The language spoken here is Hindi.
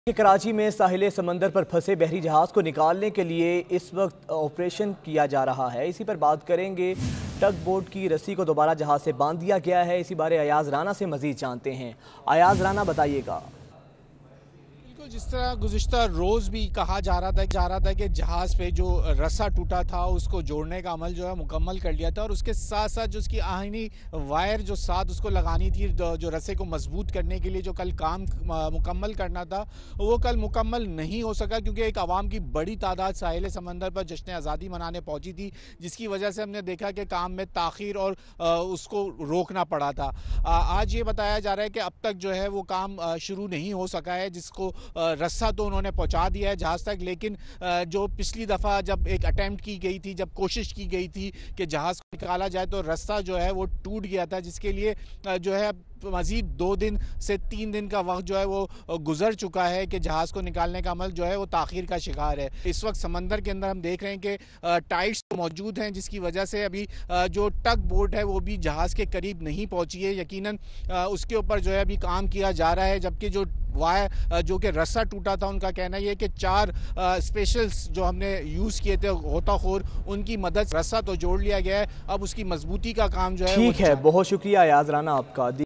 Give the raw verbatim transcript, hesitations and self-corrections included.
कि कराची में साहिल समंदर पर फंसे बहरी जहाज़ को निकालने के लिए इस वक्त ऑपरेशन किया जा रहा है। इसी पर बात करेंगे। टग बोट की रस्सी को दोबारा जहाज़ से बांध दिया गया है। इसी बारे अयाज राना से मजीद जानते हैं। अयाज राना, बताइएगा। जिस तरह गुज़िश्ता रोज़ भी कहा जा रहा था जा रहा था कि जहाज़ पे जो रस्सा टूटा था उसको जोड़ने का अमल जो है मुकम्मल कर लिया था और उसके साथ साथ जो उसकी आहनी वायर जो साथ उसको लगानी थी, जो रस्से को मजबूत करने के लिए जो कल काम मुकम्मल करना था वो कल मुकम्मल नहीं हो सका, क्योंकि एक आवाम की बड़ी तादाद साहिल समंदर पर जश्न आज़ादी मनाने पहुंची थी, जिसकी वजह से हमने देखा कि काम में ताख़ीर और उसको रोकना पड़ा था। आज ये बताया जा रहा है कि अब तक जो है वो काम शुरू नहीं हो सका है, जिसको रस्सा तो उन्होंने पहुंचा दिया है जहाज़ तक, लेकिन जो पिछली दफ़ा जब एक अटेम्प्ट की गई थी, जब कोशिश की गई थी कि जहाज़ को निकाला जाए तो रस्सा जो है वो टूट गया था, जिसके लिए जो है मज़ीद दो दिन से तीन दिन का वक्त जो है वो गुजर चुका है कि जहाज़ को निकालने का अमल जो है वो ताख़ीर का शिकार है। इस वक्त समंदर के अंदर हम देख रहे हैं कि टाइड्स मौजूद हैं, जिसकी वजह से अभी जो टग बोट है वो भी जहाज़ के करीब नहीं पहुंची है। यकीनन उसके ऊपर जो है अभी काम किया जा रहा है, जबकि जो वायर जो कि रस्सा टूटा था उनका कहना यह है कि चार स्पेशल्स जो हमने यूज़ किए थे गोताखोर, उनकी मदद रस्सा तो जोड़ लिया गया है, अब उसकी मजबूती का काम जो है। ठीक है, बहुत शुक्रिया अयाज राना आपका।